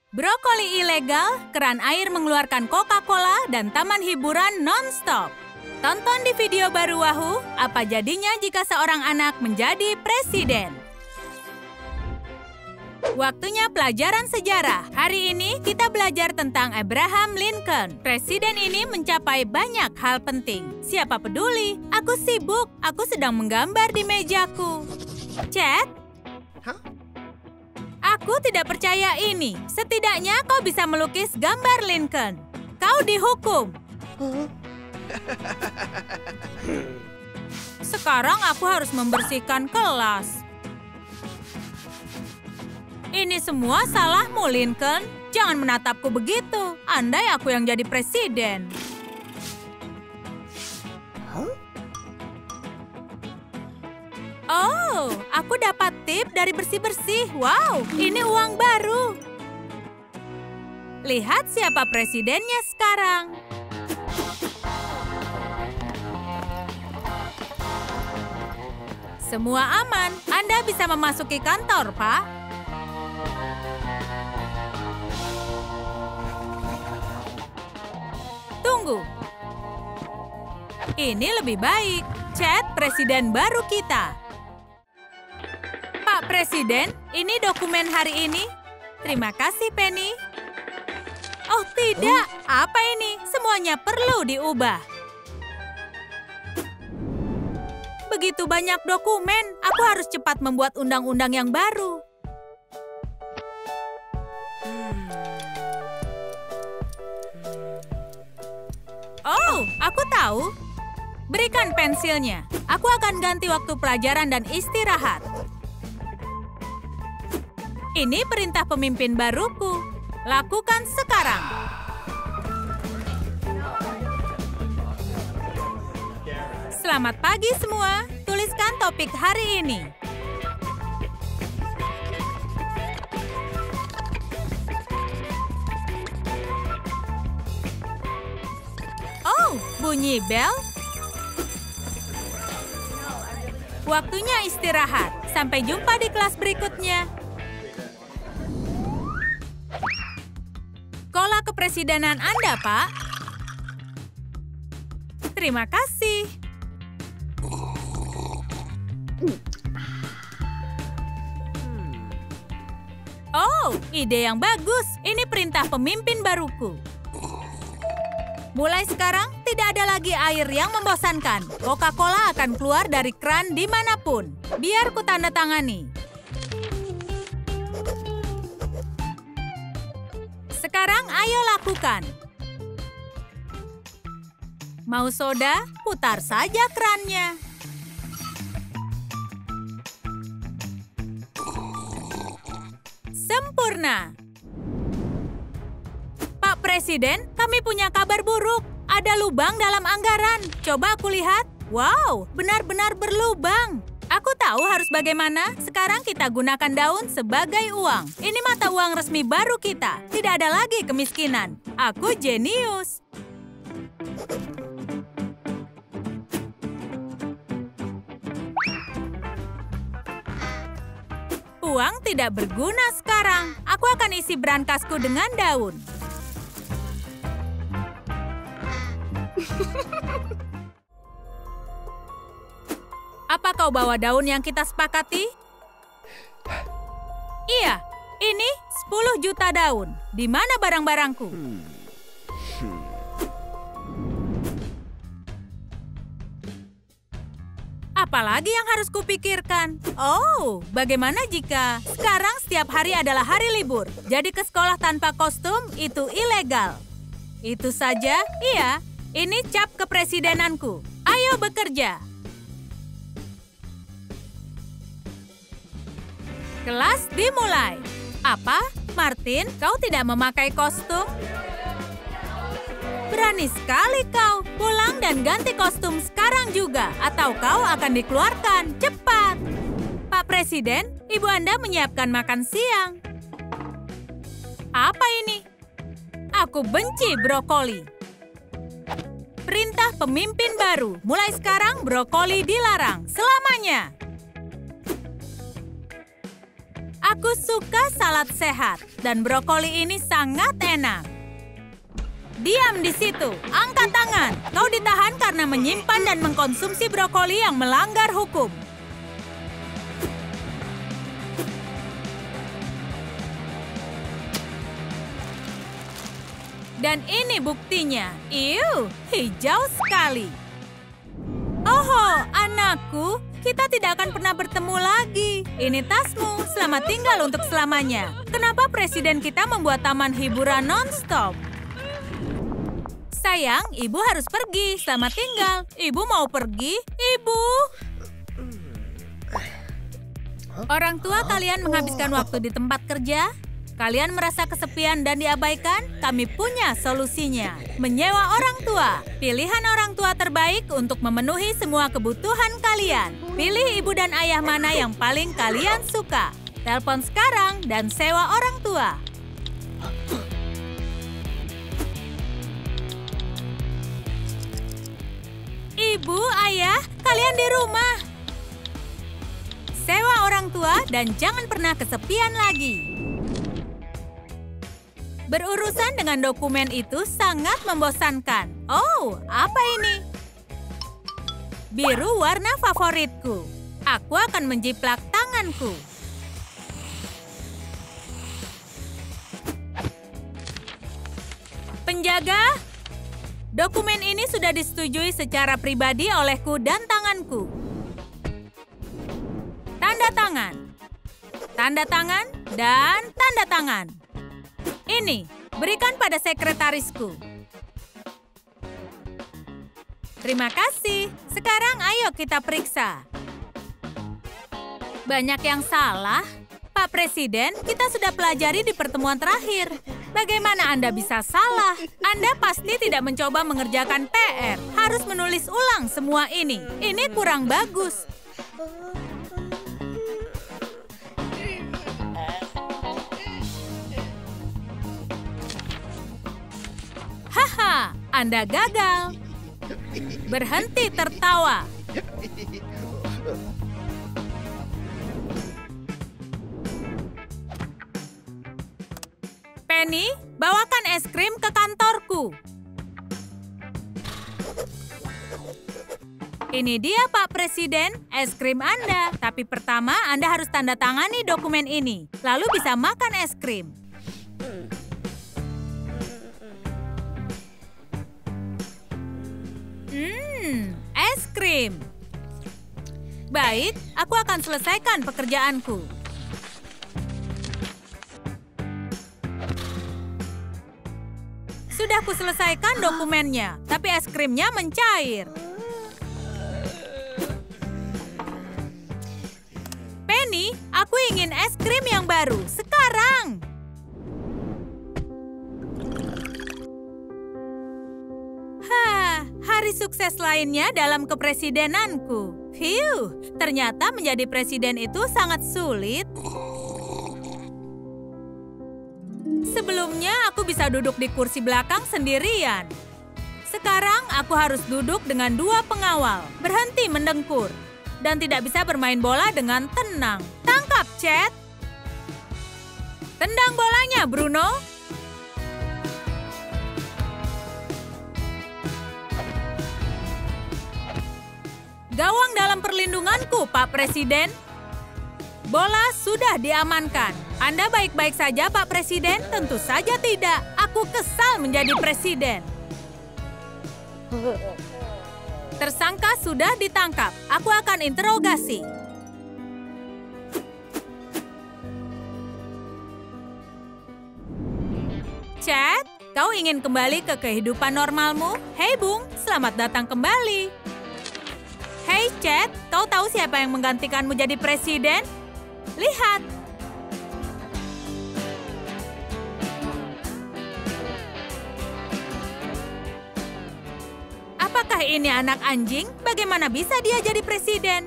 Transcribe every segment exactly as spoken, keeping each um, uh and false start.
Brokoli ilegal, keran air mengeluarkan Coca-Cola, dan taman hiburan non-stop. Tonton di video baru Wahoo, apa jadinya jika seorang anak menjadi presiden. Waktunya pelajaran sejarah. Hari ini kita belajar tentang Abraham Lincoln. Presiden ini mencapai banyak hal penting. Siapa peduli? Aku sibuk. Aku sedang menggambar di mejaku. Chad? Hah? Aku tidak percaya ini. Setidaknya kau bisa melukis gambar Lincoln. Kau dihukum. Sekarang aku harus membersihkan kelas. Ini semua salahmu, Lincoln. Jangan menatapku begitu. Andai aku yang jadi presiden. Huh? Oh, aku dapat tip dari bersih-bersih. Wow, ini uang baru. Lihat siapa presidennya sekarang. Semua aman. Anda bisa memasuki kantor, Pak. Tunggu. Ini lebih baik. Chad, presiden baru kita. Pak Presiden, ini dokumen hari ini. Terima kasih, Penny. Oh, tidak. Apa ini? Semuanya perlu diubah. Begitu banyak dokumen, aku harus cepat membuat undang-undang yang baru. Oh, aku tahu. Berikan pensilnya. Aku akan ganti waktu pelajaran dan istirahat. Ini perintah pemimpin baruku. Lakukan sekarang. Selamat pagi semua. Tuliskan topik hari ini. Oh, bunyi bel. Waktunya istirahat. Sampai jumpa di kelas berikutnya. Sekolah kepresidenan Anda, Pak. Terima kasih. Oh, ide yang bagus. Ini perintah pemimpin baruku. Mulai sekarang, tidak ada lagi air yang membosankan. Coca-Cola akan keluar dari keran dimanapun. Biar ku tanda tangani. Sekarang ayo lakukan. Mau soda? Putar saja kerannya. Sempurna. Pak Presiden, kami punya kabar buruk. Ada lubang dalam anggaran. Coba aku lihat. Wow, benar-benar berlubang. Aku tahu harus bagaimana. Sekarang kita gunakan daun sebagai uang. Ini mata uang resmi baru kita. Tidak ada lagi kemiskinan. Aku jenius. Uang tidak berguna sekarang. Aku akan isi brankasku dengan daun. Apa kau bawa daun yang kita sepakati? Iya, ini sepuluh juta daun. Di mana barang-barangku? Apalagi yang harus kupikirkan? Oh, bagaimana jika sekarang setiap hari adalah hari libur? Jadi ke sekolah tanpa kostum itu ilegal. Itu saja? Iya, ini cap kepresidenanku. Ayo bekerja. Kelas dimulai. Apa? Martin, kau tidak memakai kostum? Berani sekali kau. Pulang dan ganti kostum sekarang juga. Atau kau akan dikeluarkan. Cepat. Pak Presiden, ibu Anda menyiapkan makan siang. Apa ini? Aku benci brokoli. Perintah pemimpin baru. Mulai sekarang brokoli dilarang. Selamanya. Aku suka salad sehat, dan brokoli ini sangat enak. Diam di situ, angkat tangan. Kau ditahan karena menyimpan dan mengkonsumsi brokoli yang melanggar hukum. Dan ini buktinya. Iu, hijau sekali. Oh, anakku, kita tidak akan pernah bertemu lagi. Ini tasmu, selamat tinggal untuk selamanya. Kenapa presiden kita membuat taman hiburan non-stop? Sayang, ibu harus pergi. Selamat tinggal. Ibu mau pergi? Ibu. Orang tua kalian menghabiskan waktu di tempat kerja? Kalian merasa kesepian dan diabaikan? Kami punya solusinya. Menyewa orang tua. Pilihan orang tua terbaik untuk memenuhi semua kebutuhan kalian. Pilih ibu dan ayah mana yang paling kalian suka. Telepon sekarang dan sewa orang tua. Ibu, ayah, kalian di rumah. Sewa orang tua dan jangan pernah kesepian lagi. Berurusan dengan dokumen itu sangat membosankan. Oh, apa ini? Biru warna favoritku. Aku akan menjiplak tanganku. Penjaga, dokumen ini sudah disetujui secara pribadi olehku dan tanganku. Tanda tangan. Tanda tangan dan tanda tangan. Ini, berikan pada sekretarisku. Terima kasih. Sekarang ayo kita periksa. Banyak yang salah. Pak Presiden, kita sudah pelajari di pertemuan terakhir. Bagaimana Anda bisa salah? Anda pasti tidak mencoba mengerjakan P R. Harus menulis ulang semua ini. Ini kurang bagus. Haha, Anda gagal. Berhenti tertawa. Penny, bawakan es krim ke kantorku. Ini dia, Pak Presiden, es krim Anda. Tapi pertama, Anda harus tanda tangani dokumen ini. Lalu bisa makan es krim. Hmm, es krim. Baik, aku akan selesaikan pekerjaanku. Sudah kuselesaikan dokumennya, tapi es krimnya mencair. Penny, aku ingin es krim yang baru, sekarang. Hah, hari sukses lainnya dalam kepresidenanku. Phew, ternyata menjadi presiden itu sangat sulit. Sebelumnya aku bisa duduk di kursi belakang sendirian. Sekarang aku harus duduk dengan dua pengawal, berhenti mendengkur, dan tidak bisa bermain bola dengan tenang. Tangkap, Chad! Tendang bolanya, Bruno! Gawang dalam perlindunganku, Pak Presiden. Bola sudah diamankan. Anda baik-baik saja, Pak Presiden? Tentu saja tidak. Aku kesal menjadi presiden. Tersangka sudah ditangkap. Aku akan interogasi. Chad, kau ingin kembali ke kehidupan normalmu? Hei, Bung, selamat datang kembali. Hei, Chad, kau tahu siapa yang menggantikanmu jadi presiden? Lihat. Apakah ini anak anjing? Bagaimana bisa dia jadi presiden?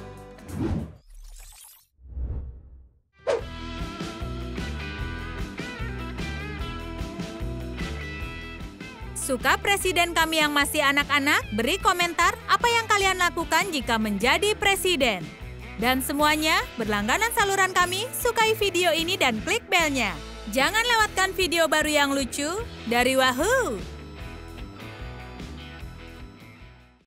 Suka presiden kami yang masih anak-anak? Beri komentar apa yang kalian lakukan jika menjadi presiden. Dan semuanya, berlangganan saluran kami, sukai video ini dan klik belnya. Jangan lewatkan video baru yang lucu dari Wahoo!